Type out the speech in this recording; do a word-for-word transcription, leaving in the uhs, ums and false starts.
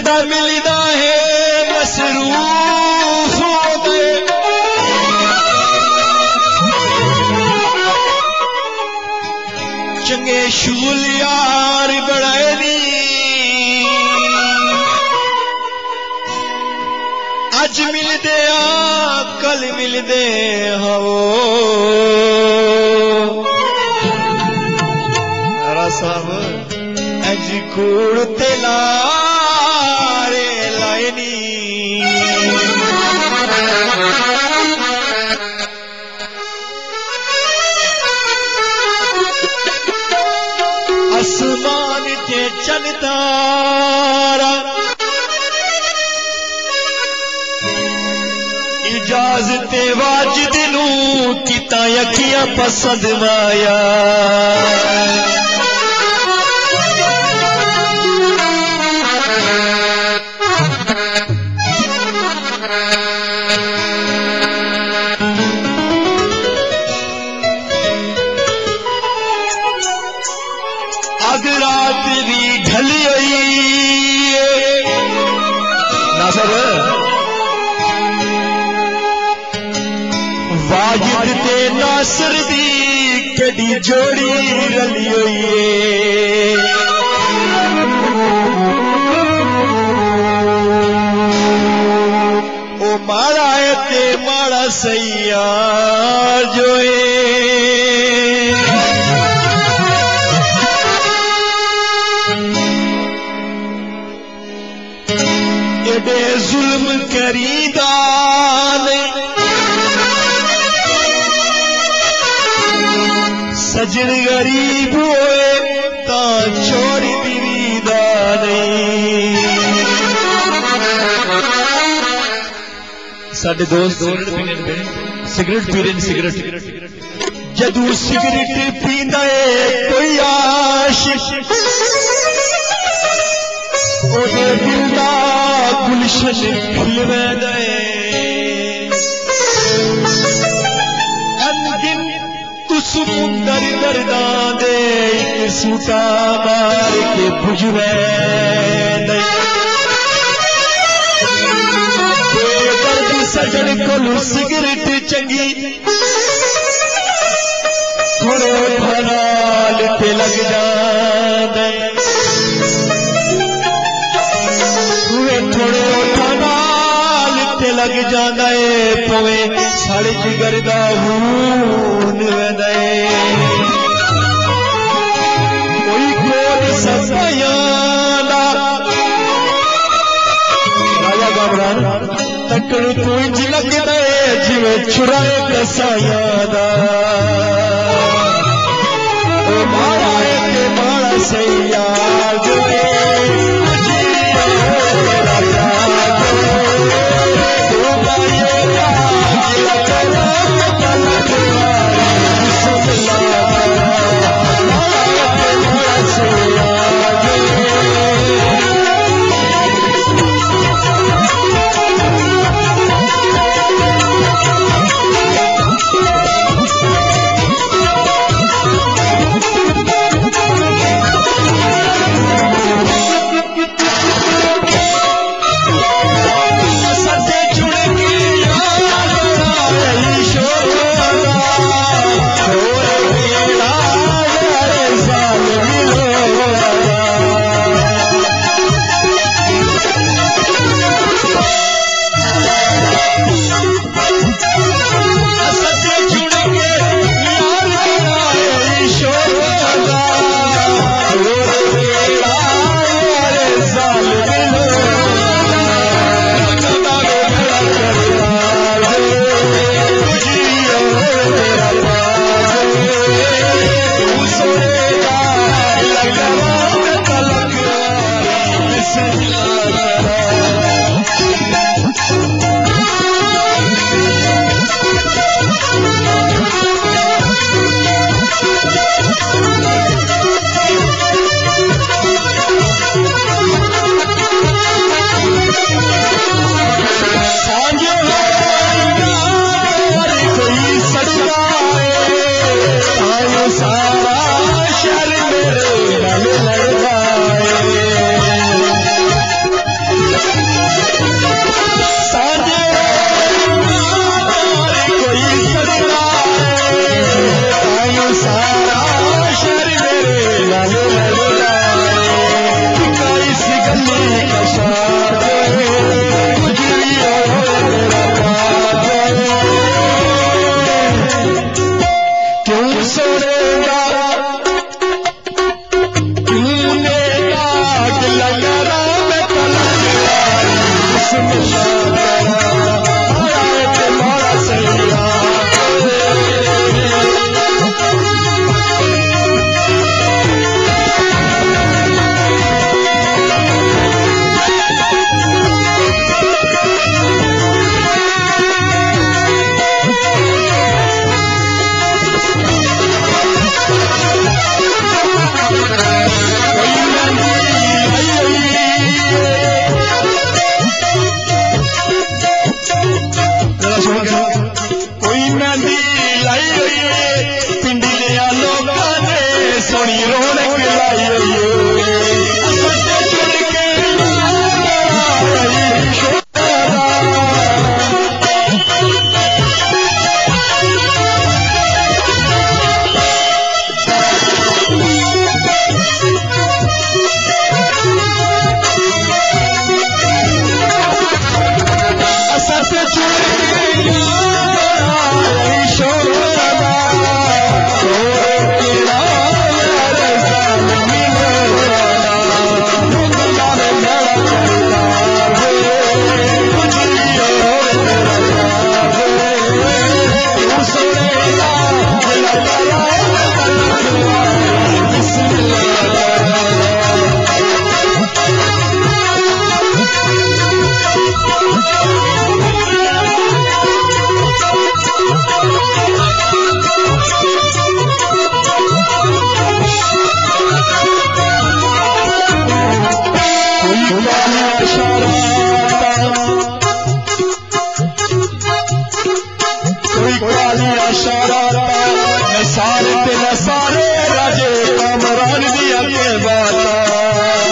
जदा मिलदा है मसरूफ हो गए चंगे शूल यार बड़ाए दी अज मिलदे आ कल मिलदे हो साहब अज कूड़ ते लारे लायनी आसमान ते चन तारा इजाजत वाजिद नू किता यकिया पसंद माया अग रात भी ढली हुई नासर वाजिद ते नासर दी कड़ी जोड़ी रली हुई ओ माड़ा है ते माड़ा सैया जो एडे जुल्म करीदा सजन गरीब होए ता छोड़ दीदा नहीं साडे दोस्त सिगरेट पी रहे सिगरेट जदू सिगरेट पींदा है कोई आशिक ओदे दिल दा गुलशन खिलवेंदा अनगिन तू समुंदर दर्दां दे इक सूटा मार के बुझवेंदा बेदर्द सजन कोलू सिगरेट चंगी थोड़े भनाल ते लग जांदा थोड़े नाल ते लग जांदा है पवे साढ़े जिगर दा खून वहदा है कोई कोल सफाया दा राजा गामरान तकड़ तू इंज लगदा है जिवें छुराए कसाया दा ओ माड़ा है ते माड़ा सैया जो सोनी रौनक लाई सारे सारे राजे कामरान दिया के बाला